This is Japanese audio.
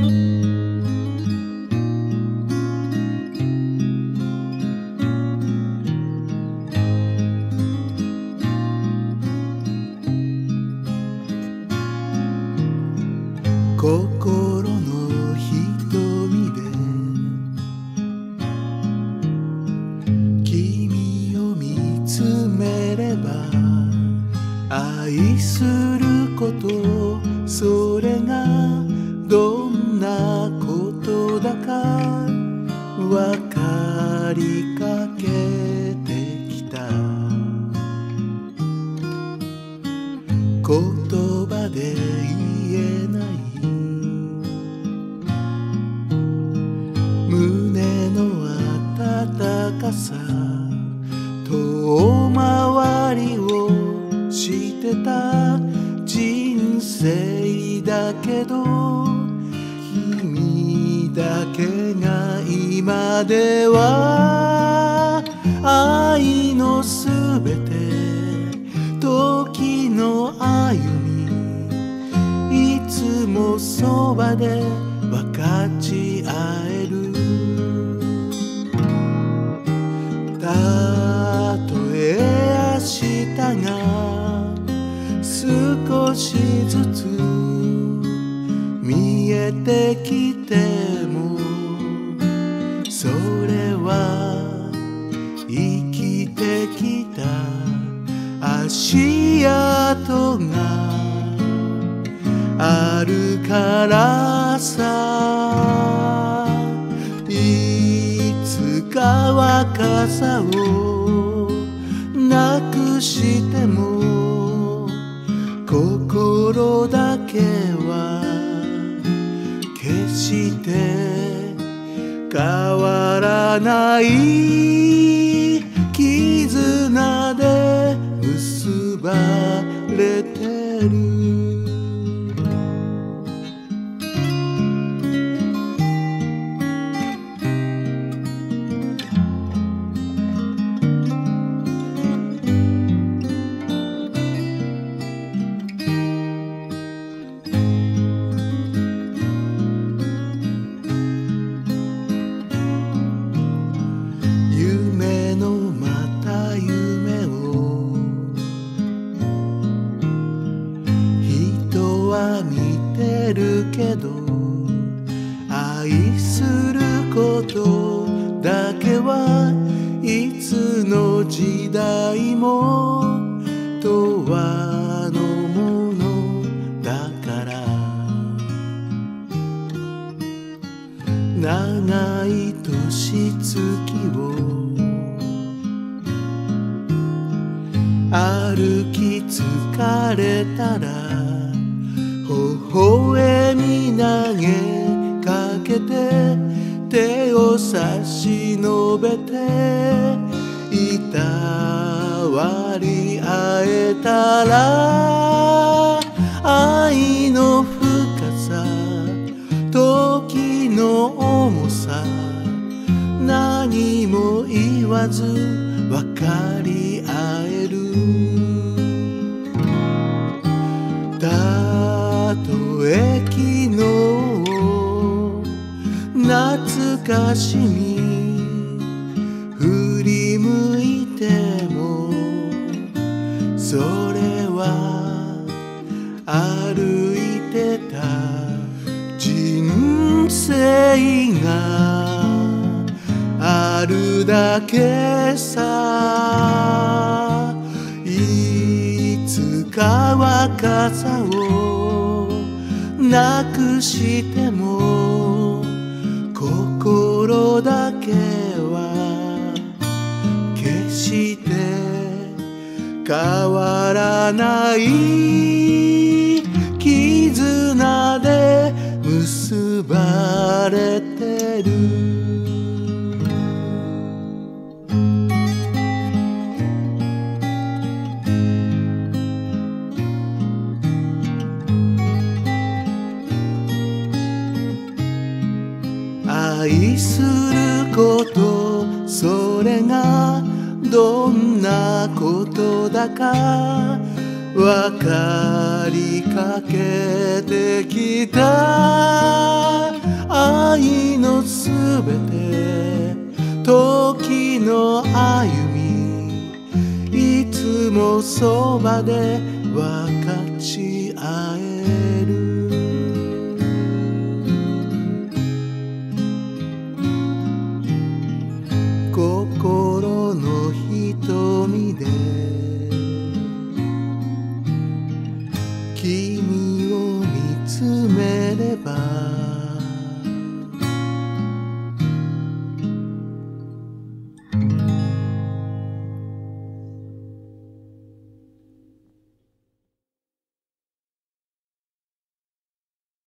心の瞳で君を見つめれば、愛すること、それがどんなことだかわかりかけてきた。言葉で言えない胸の温かさ、遠回りをしてた人生だけど、君だけが今では愛のすべて、時の歩み、いつもそばで分かち合える。たとえ明日が少しずつ見えてきても、それは生きてきた足跡があるからさ。いつか若さをなくしても、心だけは決して変わらない絆で結ばれてる。夢のまた夢を人は見てるけど、愛することだけはいつの時代も永遠のものだから。長い年月を歩き疲れたら、微笑み投げかけて手を差し伸べて、いたわり合えたら、愛の深さ、時の重さ、何も言わず分かり合える。たとえ昨日懐かしみ振り向いても、それは歩いてた人生があるだけさ。いつか若さをなくしても、心だけは決して変わらない絆で結ばれてる。愛すること、それがどんなことだかわ分かりかけてきた愛のすべて時の歩みいつもそばで分かち合える